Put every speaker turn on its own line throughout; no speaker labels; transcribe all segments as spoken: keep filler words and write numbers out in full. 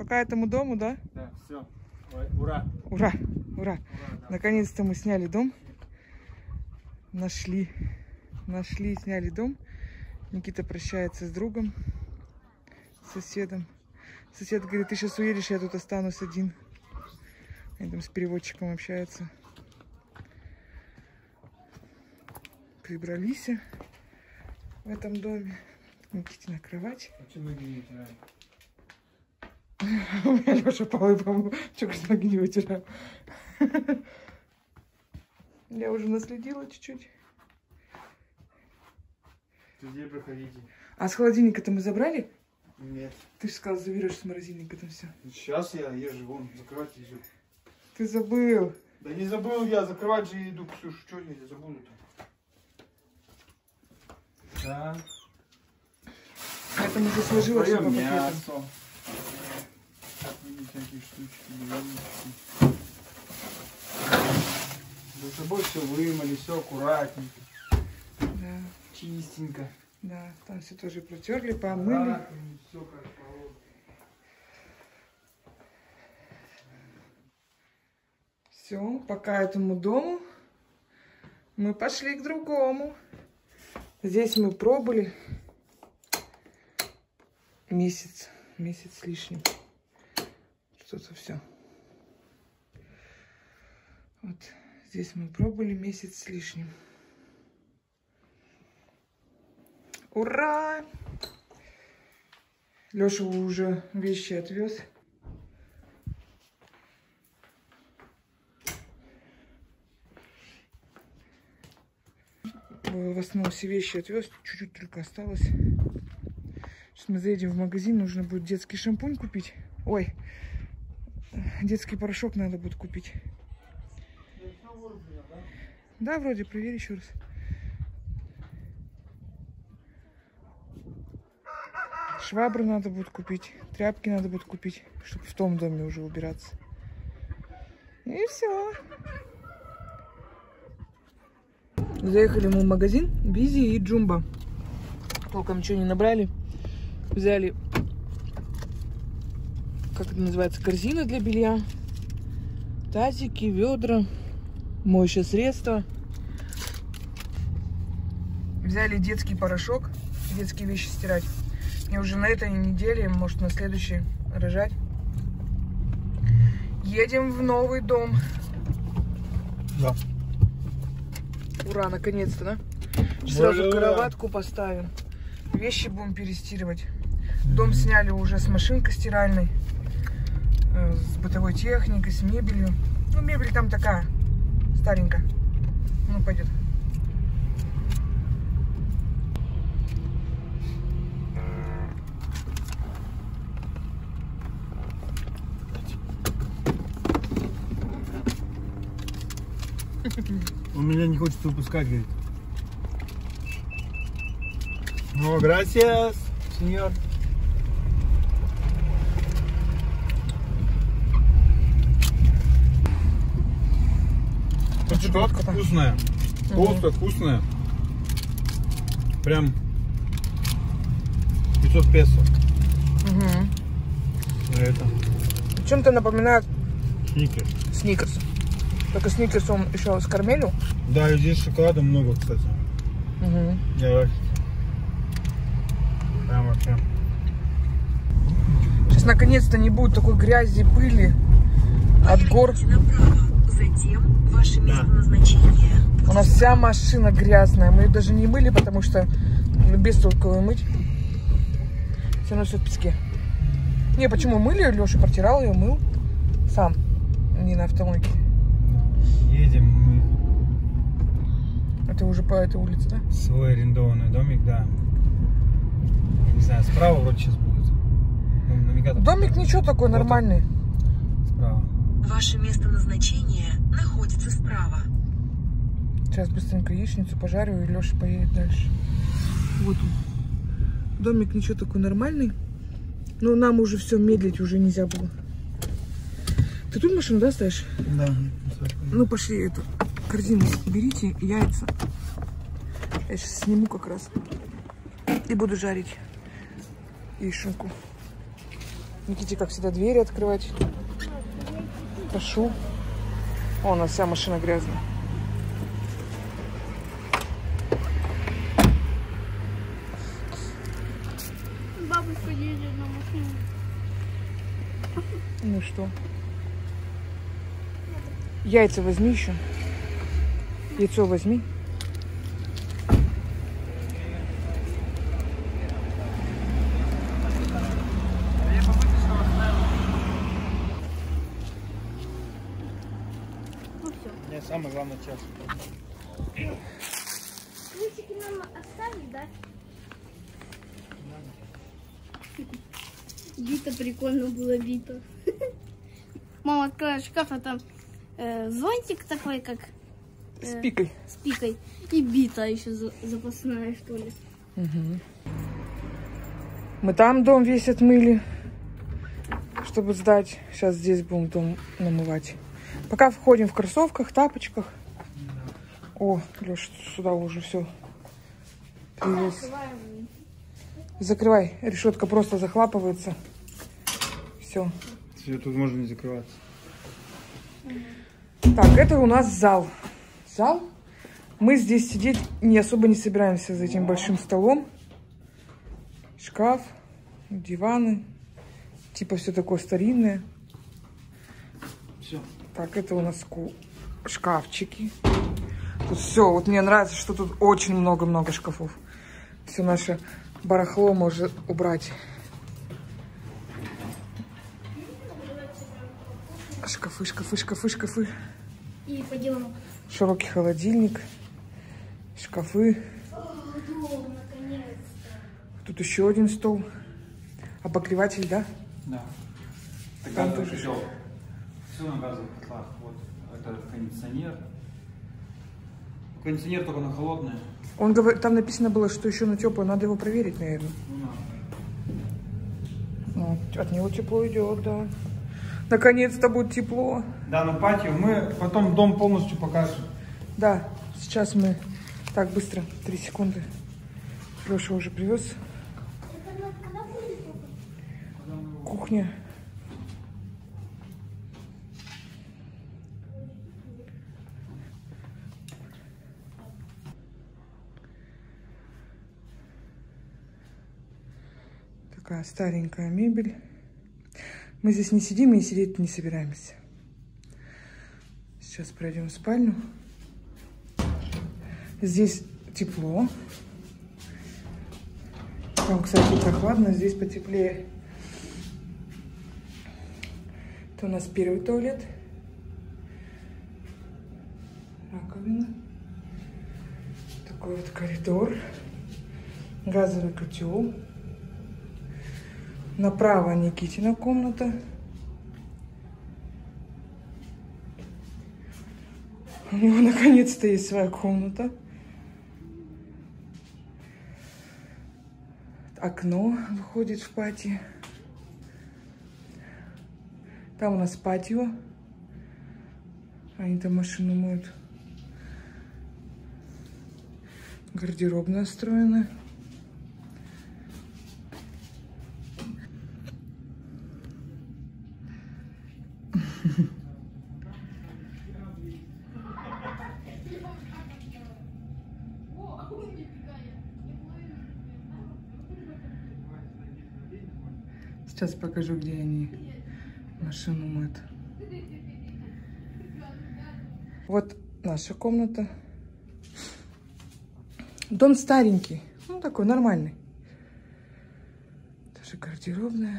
Пока этому дому, да?
Да, все. Ура!
Ура! Ура!
Ура, да.
Наконец-то мы сняли дом. Нашли. Нашли и сняли дом. Никита прощается с другом, с соседом. Сосед говорит, ты сейчас уедешь, я тут останусь один. Они там с переводчиком общаются. Прибрались в этом доме. Никитина кровать.
Почему ноги не вытираем?
У меня Леша полы помыл. Чего ж ноги не вытираю? Я уже наследила чуть-чуть.
Где проходите?
А с холодильника-то мы забрали?
Нет.
Ты же сказал, заберешь с молодильника там все.
Сейчас я езжу, вон, закрывать иду.
Ты забыл.
Да не забыл я, закрывать же иду, Ксюша, что я забуду-то? Да.
Это уже сложилось по пакетам.
Мясо. Всякие штучки, блинчики. За собой все вымыли, все аккуратненько.
Да.
Чистенько.
Да, там все тоже протерли, помыли.
Да, все как положено.
Все, пока этому дому мы пошли к другому. Здесь мы пробыли месяц, месяц с лишним. Что-то все. Вот здесь мы пробыли месяц с лишним. Ура! Леша уже вещи отвез. В основном все вещи отвез. Чуть-чуть только осталось. Сейчас мы заедем в магазин. Нужно будет детский шампунь купить. Ой, детский порошок надо будет купить. Да, вроде, проверь еще раз. Швабру надо будет купить, тряпки надо будет купить, чтобы в том доме уже убираться. И все. Заехали мы в магазин Бизи и Джумба. Толком ничего не набрали. Взяли, как это называется, корзина для белья, тазики, ведра, моющее средство. Взяли детский порошок, детские вещи стирать. И уже на этой неделе, может на следующей, рожать. Едем в новый дом.
Да.
Ура, наконец-то, да? Сразу кроватку поставим. Вещи будем перестирывать. Дом сняли уже с машинкой стиральной, с бытовой техникой, с мебелью. Ну, мебель там такая, старенькая. Ну, пойдет.
Он меня не хочет выпускать, говорит. Ну, gracias, сеньор. Что вкусная. Толстая, вкусная. Прям пятьсот песо.
Угу.
Это.
Чем-то напоминает
Сникерс.
Сникерс. Только Сникерс он еще с карамелью.
Да, и здесь шоколада много, кстати.
Угу.
Давай. Прям вообще.
Сейчас наконец-то не будет такой грязи, пыли от гор.
Направо, затем ваше место назначения.
У нас вся машина грязная. Мы ее даже не мыли, потому что без толку ее мыть. Все равно все в песке. Не, почему мыли? Леша протирал ее, мыл сам. Не на автомойке.
Едем мы.
Это уже по этой улице, да?
Свой арендованный домик, да. Не знаю, справа вроде сейчас будет. Ну, навигатор
Домик
показывает.
ничего такой,
Вот
нормальный.
он. Справа.
Ваше место назначения находится справа.
Сейчас быстренько яичницу пожарю, и Леша поедет дальше. Вот он. Домик ничего такой нормальный. Но нам уже все медлить уже нельзя было. Ты тут машину, да, ставишь?
Да.
Ну, пошли эту корзину берите, яйца. Я сейчас сниму как раз. И буду жарить яишенку. Никите, как всегда, двери открывать. Прошу. О, у нас вся машина грязная.
Бабушка едет на машине.
Ну что? Яйца возьми еще. Яйцо возьми.
Мне самое главное час.
Ключики нам оставить, да? Бита прикольно было, бита. Мама открывает шкаф, а там э, зонтик такой, как... Э,
С пикой.
С пикой. И бита еще за, запасная, что ли.
Угу. Мы там дом весь отмыли, чтобы сдать. Сейчас здесь будем дом намывать. Пока входим в кроссовках, тапочках. О, Леша, сюда уже все привез. Закрывай. Решетка просто захлапывается. Все.
Все, тут можно не закрываться.
Так, это у нас зал. Зал. Мы здесь сидеть не особо не собираемся за этим большим столом. Шкаф, диваны. Типа все такое старинное.
Все.
Так, это у нас шкафчики. Тут все. Вот мне нравится, что тут очень много-много шкафов. Все наше барахло может убрать. Шкафы, шкафы, шкафы, шкафы.
И по делам.
Широкий холодильник. Шкафы.
О, дом, наконец-то.
Тут еще один стол. Обогреватель, да?
Да. Это
Там
газовый
тоже.
котел. Все на газовых котлах. Вот это кондиционер. Кондиционер только на холодное.
Он говорит, там написано было, что еще на теплое. Надо его проверить, наверное. Ну, от него тепло идет, да. Наконец-то будет тепло.
Да, на патио. Мы потом дом полностью покажем.
Да, сейчас мы... Так, быстро, три секунды. Леша уже привез. Кухня. Такая старенькая мебель. Мы здесь не сидим и сидеть не собираемся. Сейчас пройдем в спальню. Здесь тепло. Там, кстати, прохладно, здесь потеплее. Это у нас первый туалет. Раковина. Такой вот коридор. Газовый котел. Направо Никитина комната. У него наконец-то есть своя комната. Окно выходит в патио. Там у нас патио. Они там машину моют. Гардеробная встроена. Сейчас покажу, где они машину моют. Вот наша комната. Дом старенький, ну такой нормальный. Даже гардеробная.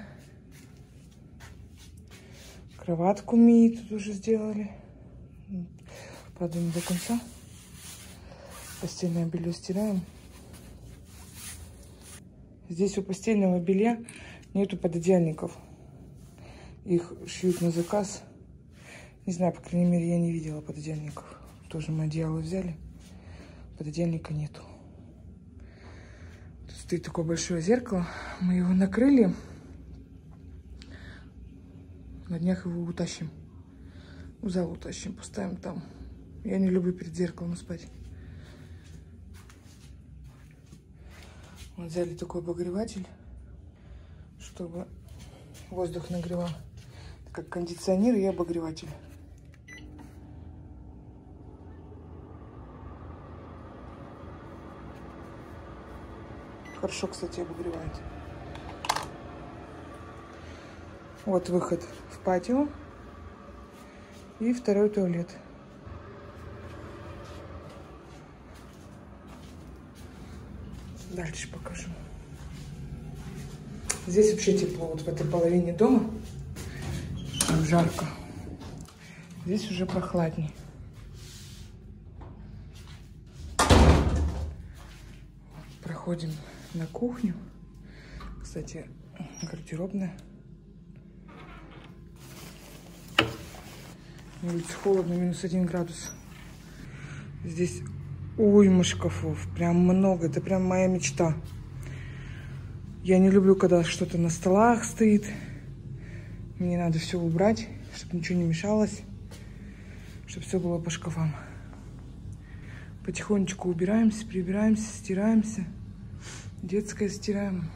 Кроватку Мии тут уже сделали. Правда, не до конца. Постельное белье стираем. Здесь у постельного белья нету пододеяльников. Их шьют на заказ. Не знаю, по крайней мере, я не видела пододеяльников. Тоже мы одеяло взяли. Пододеяльника нету. Тут стоит такое большое зеркало. Мы его накрыли. На днях его утащим. В зал утащим, поставим там. Я не люблю перед зеркалом спать. Вот взяли такой обогреватель, чтобы воздух нагревал. Как кондиционер и обогреватель. Хорошо, кстати, обогревает. Вот выход в патио. И второй туалет. Дальше покажу. Здесь вообще тепло. Вот в этой половине дома там жарко. Здесь уже прохладнее. Проходим на кухню. Кстати, гардеробная. На улице холодно, минус один градус. Здесь уйма шкафов. Прям много. Это прям моя мечта. Я не люблю, когда что-то на столах стоит. Мне надо все убрать, чтобы ничего не мешалось. Чтобы все было по шкафам. Потихонечку убираемся, прибираемся, стираемся. Детское стираем.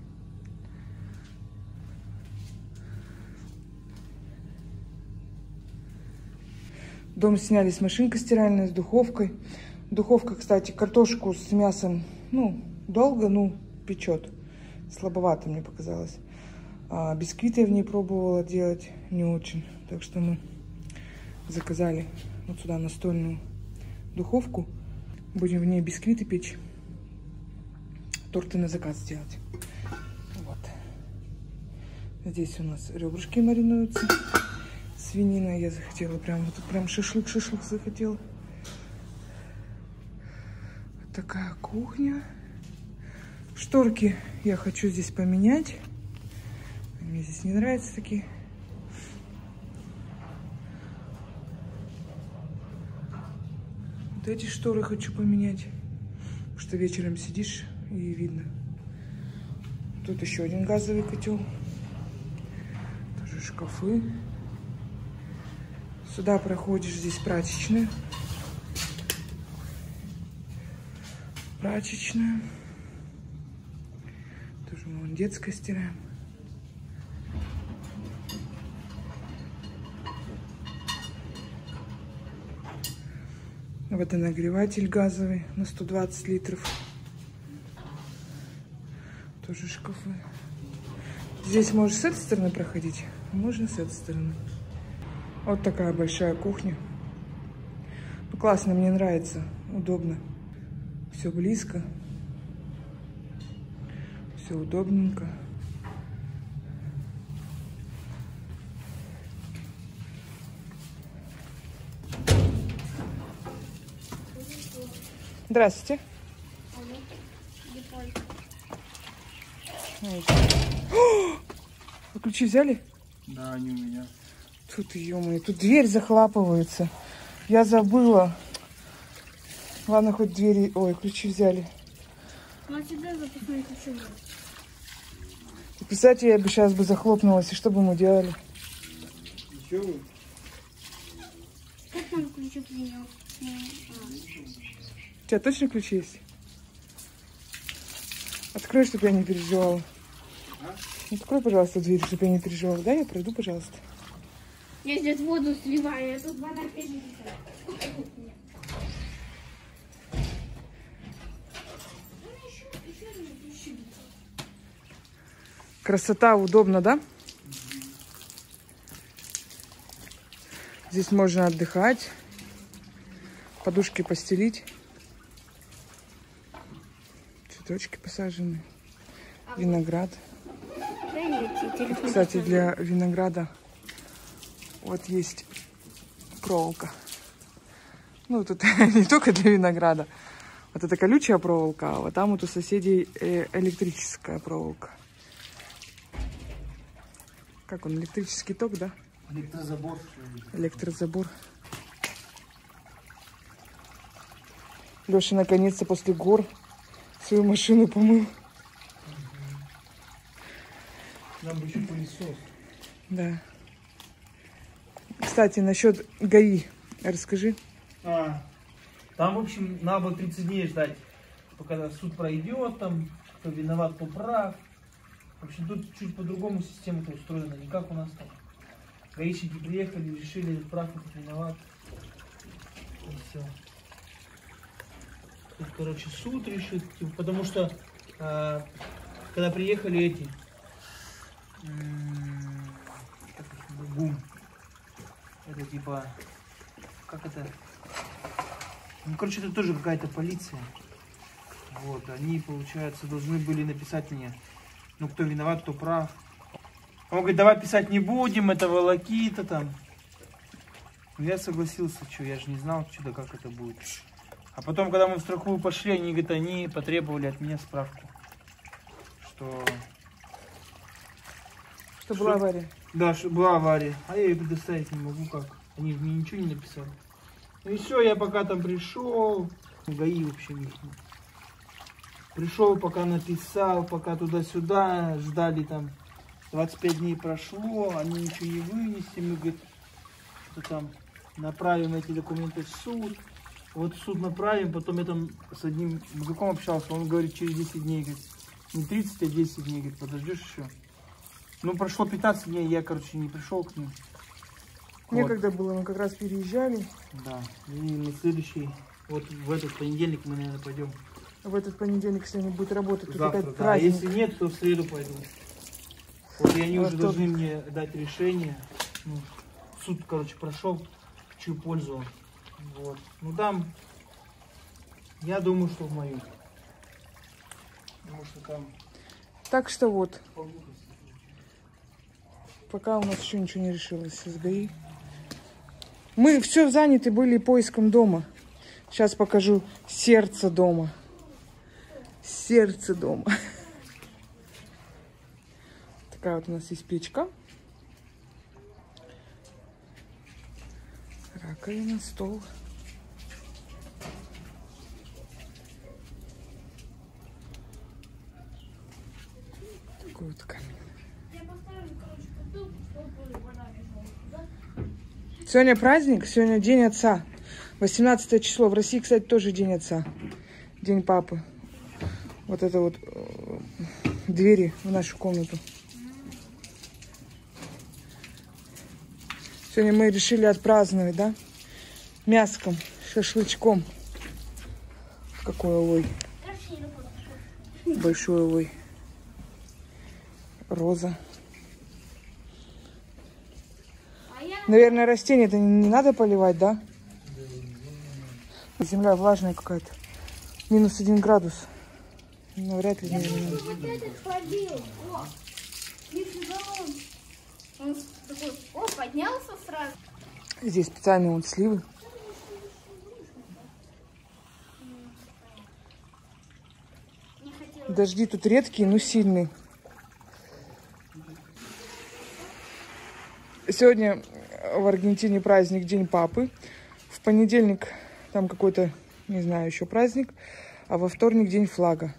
Дом сняли с машинкой стиральной, с духовкой. Духовка, кстати, картошку с мясом, ну, долго, ну, печет. Слабовато мне показалось. А бисквиты я в ней пробовала делать не очень. Так что мы заказали вот сюда настольную духовку. Будем в ней бисквиты печь. Торты на заказ делать. Вот. Здесь у нас ребрышки маринуются. Свинина я захотела. Прям вот прям шашлык-шашлык захотела. Вот такая кухня. Шторки я хочу здесь поменять. Мне здесь не нравятся такие. Вот эти шторы хочу поменять. Потому что вечером сидишь и видно. Тут еще один газовый котел. Тоже шкафы. Сюда проходишь, здесь прачечная. Прачечная. Тоже мы вон детское стираем. Водонагреватель газовый на сто двадцать литров. Тоже шкафы. Здесь можешь с этой стороны проходить, а можно с этой стороны. Вот такая большая кухня. Ну, классно, мне нравится, удобно. Все близко. Все удобненько. Здравствуйте. Вы ключи взяли?
Да, они у меня.
Тут, ё-моё, тут дверь захлапывается. Я забыла. Ладно, хоть двери... Ой, ключи взяли.
Ну, тебя запасные ключи.
Представьте, я бы сейчас бы захлопнулась, и что бы мы делали?
Чего вы?
Как там ключи принял?
У тебя точно ключи есть? Открой, чтобы я не переживала.
А?
Открой, пожалуйста, дверь, чтобы я не переживала. Да, я пройду, пожалуйста.
Я здесь воду сливаю, а тут вода пенится.
Красота, удобно, да? Здесь можно отдыхать, подушки постелить, цветочки посажены, виноград. Кстати, для винограда вот есть проволока. Ну, тут не только для винограда. Вот это колючая проволока, а вот там вот у соседей электрическая проволока. Как он, электрический ток, да?
Электрозабор.
Электрозабор. Леша наконец-то после гор свою машину помыл.
Нам бы еще пылесос.
Да. Кстати, насчет ГАИ расскажи.
А, там, в общем, надо было тридцать дней ждать, пока суд пройдет, там, кто виноват, кто прав. В общем, тут чуть по-другому система-то устроена, не как у нас там. Гаишники приехали, решили, прав этот виноват. И все. Тут, короче, суд решит, типа, потому что э, когда приехали эти ГУМ, это типа, как это, ну, короче, это тоже какая-то полиция. Вот, они, получается, должны были написать мне, ну, кто виноват, кто прав. Он говорит, давай писать не будем, это волокита там. Я согласился, что, я же не знал, что да как это будет. А потом, когда мы в страховую пошли, они, говорят, они потребовали от меня справку, что...
Что была авария.
Да, что была авария. А я ее предоставить не могу, как? Они мне ничего не написали. Ну и все, я пока там пришел, ГАИ вообще не знаю. Пришел, пока написал, пока туда-сюда, ждали там, двадцать пять дней прошло, они ничего не вынесли, мы, говорит, что там направим эти документы в суд. Вот в суд направим, потом я там с одним мужиком общался, он говорит, через десять дней, говорит, не тридцать, а десять дней, говорит, подождешь еще. Ну, прошло пятнадцать дней, я, короче, не пришел к ним.
Некогда вот. Было, мы как раз переезжали.
Да, и на следующий, вот в этот понедельник мы, наверное, пойдем.
В этот понедельник, если не будет работать,
завтра,
тут
да. А если нет, то в среду пойду. Вот и они а уже тот... должны мне дать решение. Ну, суд, короче, прошел, в чью пользу он. Вот. Ну там, я думаю, что в мою. Потому что там...
Так что вот. Пока у нас еще ничего не решилось с ГАИ. Мы все заняты были поиском дома. Сейчас покажу сердце дома. Сердце дома. Такая вот у нас есть печка. Раковина, стол. Такой вот камин. Сегодня праздник, сегодня День Отца. восемнадцатое число. В России, кстати, тоже День Отца. День папы. Вот это вот э, двери в нашу комнату. Сегодня мы решили отпраздновать, да? Мяском, шашлычком. Какой улой. Большой улой. Роза. Наверное, растения-то не надо поливать, да? Земля влажная какая-то. Минус один градус. Ну, вряд ли. Наверное, надо.
Вот этот ходил. О, нифига он. Он такой, о, поднялся сразу.
Здесь специальные вот сливы. Дожди тут редкие, но сильные. Сегодня в Аргентине праздник День папы. В понедельник там какой-то, не знаю, еще праздник. А во вторник День флага.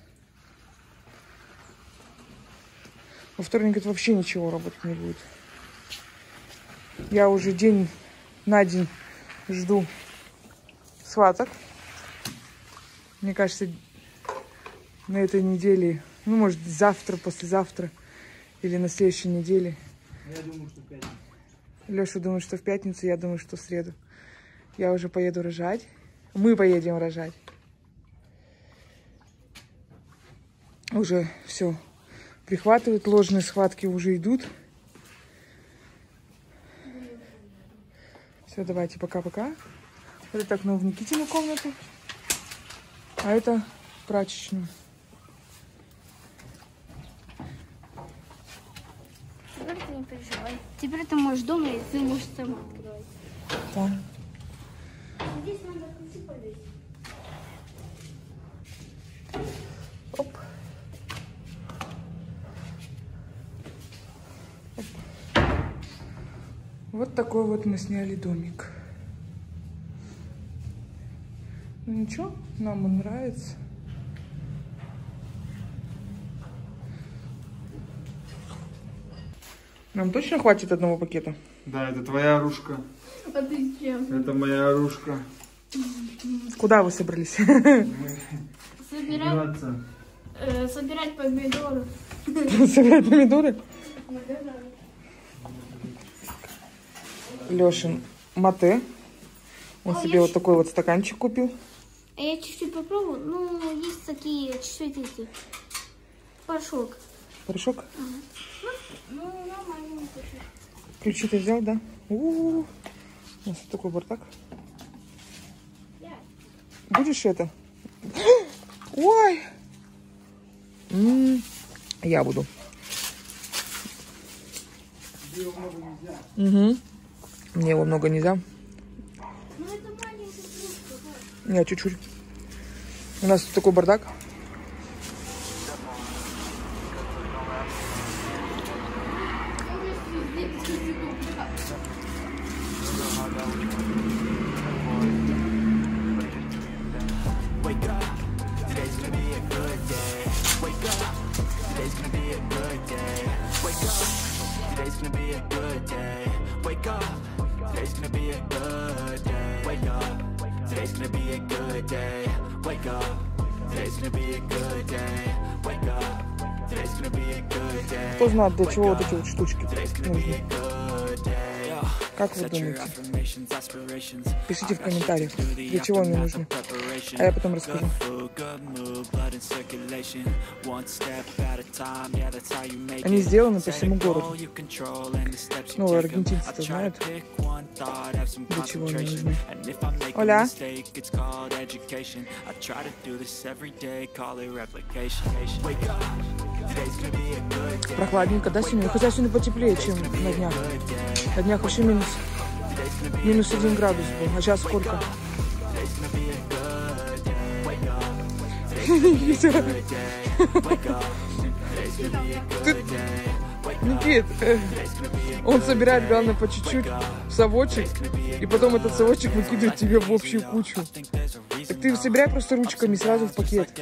Во вторник это вообще ничего работать не будет. Я уже день на день жду сваток. Мне кажется, на этой неделе, ну, может, завтра, послезавтра или на следующей неделе.
Я думаю, что в пятницу.
Леша думает, что в пятницу, я думаю, что в среду. Я уже поеду рожать. Мы поедем рожать. Уже все прихватывают, ложные схватки уже идут. Все, давайте, пока-пока. Вот это окно в Никитину комнату, а это прачечную.
Теперь ты не переживай. Теперь ты можешь дома, и ты можешь сама открывать.
Да.
Здесь надо ключи повесить.
Оп. Оп. Вот такой вот мы сняли домик. Ну ничего, нам он нравится. Нам точно хватит одного пакета?
Да, это твоя оружка.
А ты чем?
Это моя оружка.
Куда вы собрались?
Собираем.
Играться.
Э, собирать помидоры.
Собирать помидоры? Лешин мате. Он
О,
себе
я
вот
щ-
такой вот стаканчик купил.
А я чуть-чуть попробую. Ну, есть такие чуть-чуть эти. Порошок.
Порошок?
Ну, нормально.
Ключи ты взял, да? У-у-у. У нас вот такой бардак. Будешь это? Ой! М, Я буду. Угу. Мне его много нельзя.
Ну, это маленькая кружка.
Нет, чуть-чуть. У нас тут такой бардак. Кто знает, для чего вот эти вот штучки нужны? Как вы думаете? Пишите в комментариях, для чего они нужны. А я потом расскажу. Они сделаны по всему городу. Ну, аргентинцы-то знают, для чего они нужны. Оля. Прохладненько, да, сегодня? Хотя сегодня потеплее, чем на днях. На днях вообще минус, минус один градус был. А сейчас сколько? Никит, он собирает, главное, по чуть-чуть в совочек, и потом этот совочек выкидывает тебе в общую кучу. Так ты собирай просто ручками сразу в пакет.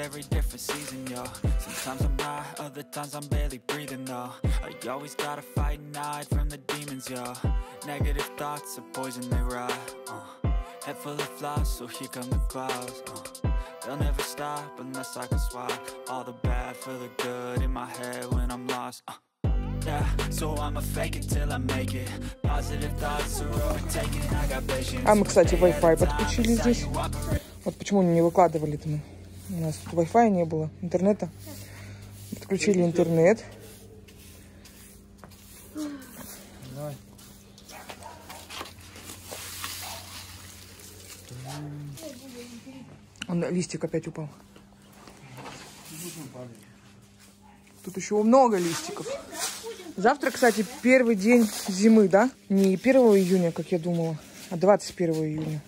They'll never stop unless I can swap all the bad for the good in my head when I'm lost. Uh, yeah, so I'ma fake it till I make it. Positive thoughts are overtaken. I got patience.
А мы, кстати, Wi-Fi подключили здесь. Вот почему не выкладывали-то мы. У нас тут Wi-Fi не было, интернета. Подключили интернет. Он, листик опять упал. Тут еще много листиков. Завтра, кстати, первый день зимы, да? Не первого июня, как я думала, а двадцать первого июня.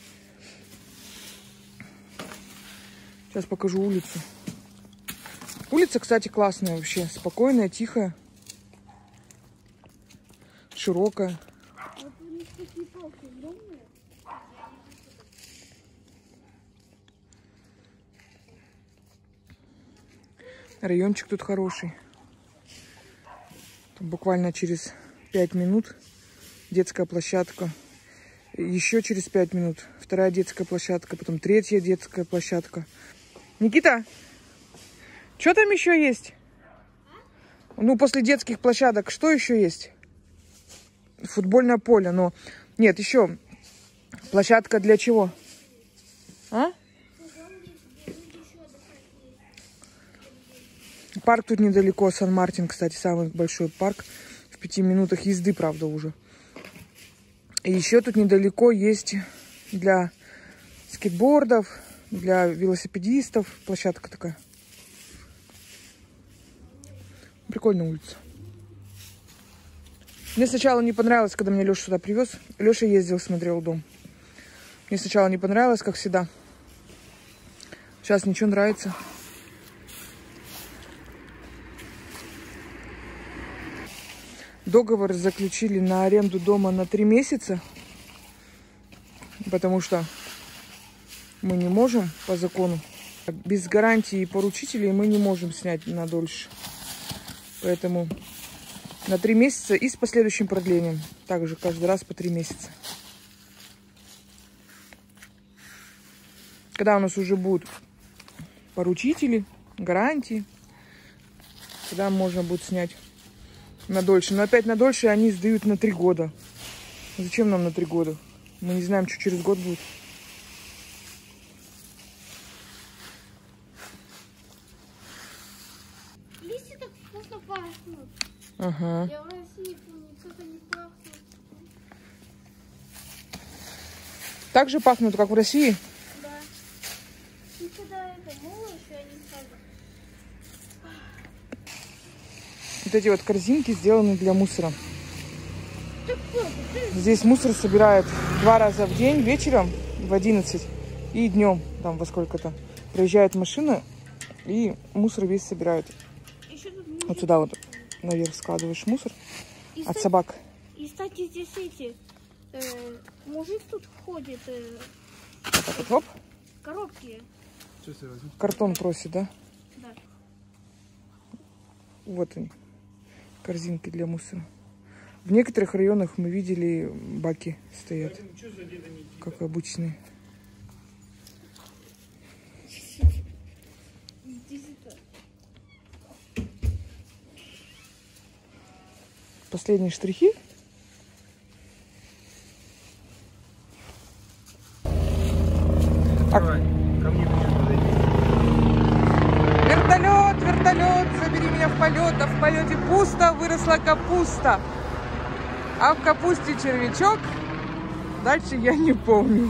Сейчас покажу улицу. Улица, кстати, классная вообще. Спокойная, тихая. Широкая. Райончик тут хороший. Тут буквально через пять минут детская площадка. Еще через пять минут вторая детская площадка. Потом третья детская площадка. Никита, что там еще есть? Ну, после детских площадок что еще есть? Футбольное поле, но... Нет, еще площадка для чего? А? Парк тут недалеко, Сан-Мартин, кстати, самый большой парк. В пяти минутах езды, правда, уже. И еще тут недалеко есть для скейтбордов, для велосипедистов площадка такая. Прикольная улица. Мне сначала не понравилось, когда меня Леша сюда привез. Леша ездил, смотрел дом. Мне сначала не понравилось, как всегда. Сейчас ничего, нравится. Договор заключили на аренду дома на три месяца, потому что мы не можем по закону. Без гарантии поручителей мы не можем снять на дольше. Поэтому на три месяца и с последующим продлением. Также каждый раз по три месяца. Когда у нас уже будут поручители, гарантии. Тогда можно будет снять на дольше. Но опять на дольше они сдают на три года. Зачем нам на три года? Мы не знаем, что через год будет.
Листья так вкусно пахнут.
Ага.
Я в России помню, как они пахнут.
Так же пахнут, как в России?
Да. И когда это мыло, еще они сразу.
Вот эти вот корзинки сделаны для мусора. Здесь мусор собирают два раза в день, вечером в одиннадцать и днем, там во сколько-то. Приезжает машина и мусор весь собирают.
Еще тут мужик.
Вот сюда вот наверх складываешь мусор
И,
от
кстати,
собак.
и, кстати, здесь эти, э, мужик тут ходит, э,
Вот так вот, хоп,
коробки.
картон просит, да?
Да.
Вот они, корзинки для мусора. В некоторых районах мы видели, баки стоят, как обычные. Последние штрихи.
Давай, ко мне подойди.
Вертолет, вертолет, забери меня в полет, а в полете пусто, выросла капуста. А в капусте червячок, дальше я не помню.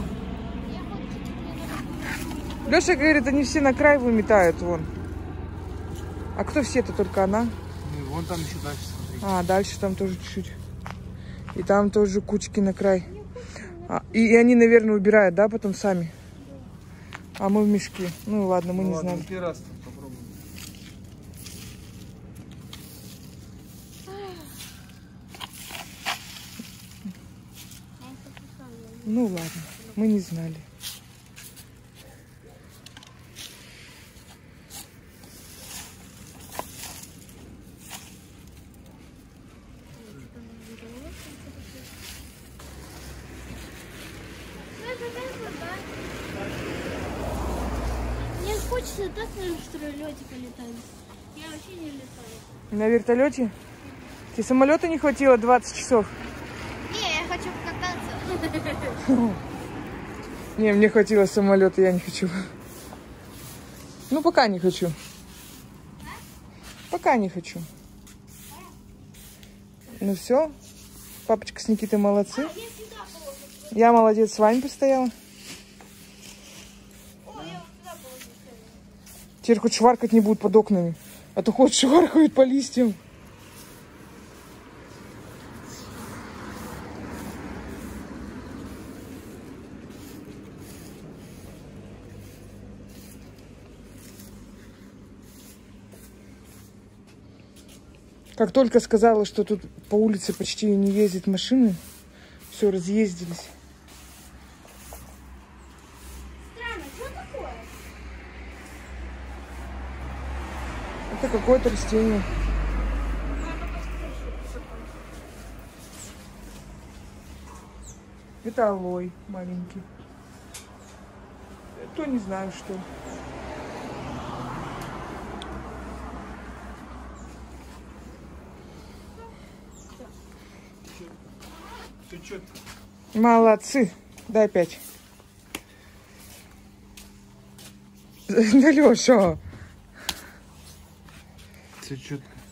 Леша говорит, они все на край выметают, вон. А кто все-то, только она?
Ну, вон там еще дальше, смотри.
А, дальше там тоже чуть-чуть. И там тоже кучки на край. А, и, и они, наверное, убирают, да, потом сами? А мы в мешке. Ну ладно, мы
Ну,
не
ладно,
знаем.
первый раз попробуем.
Ну ладно, мы не знали.
Мне хочется так на вертолете полетать. Я вообще не летаю.
На вертолете? Тебе самолета не хватило двадцать часов?
Не, я хочу покататься.
Не, мне хватило самолета, я не хочу. Ну, пока не хочу. Пока не хочу. Ну все, папочка с Никитой молодцы. Я молодец, с вами постояла. Теперь хоть шваркать не будут под окнами. А то хоть шваркают по листьям. Как только сказала, что тут по улице почти не ездят машины, все, разъездились.
Странно, что такое?
Это какое-то растение. Это алой маленький. То не знаю, что.
Все четко.
Молодцы. Дай пять. Да, Леша.
Все четко.